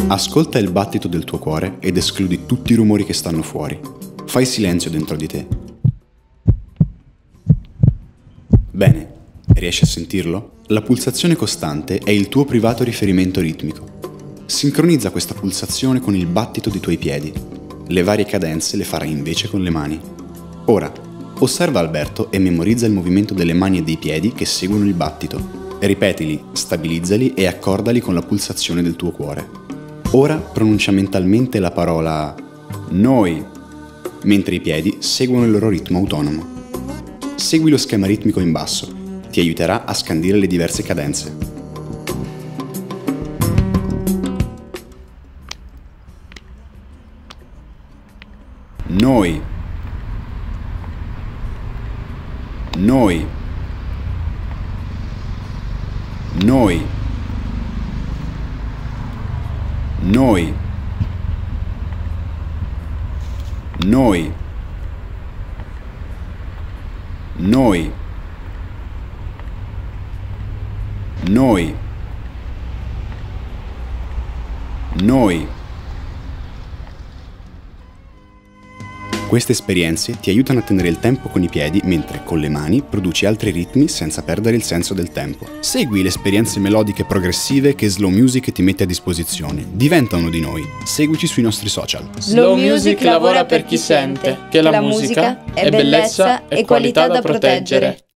Ascolta il battito del tuo cuore ed escludi tutti i rumori che stanno fuori. Fai silenzio dentro di te. Bene, riesci a sentirlo? La pulsazione costante è il tuo privato riferimento ritmico. Sincronizza questa pulsazione con il battito dei tuoi piedi. Le varie cadenze le farai invece con le mani. Ora, osserva Alberto e memorizza il movimento delle mani e dei piedi che seguono il battito. Ripetili, stabilizzali e accordali con la pulsazione del tuo cuore. Ora pronuncia mentalmente la parola noi, mentre i piedi seguono il loro ritmo autonomo. Segui lo schema ritmico in basso, ti aiuterà a scandire le diverse cadenze. Noi, noi, noi, noi, noi, noi, noi, noi. Queste esperienze ti aiutano a tenere il tempo con i piedi mentre con le mani produci altri ritmi senza perdere il senso del tempo. Segui le esperienze melodiche progressive che Slow Music ti mette a disposizione. Diventa uno di noi. Seguici sui nostri social. Slow Music lavora per chi sente che la musica è bellezza e qualità da proteggere.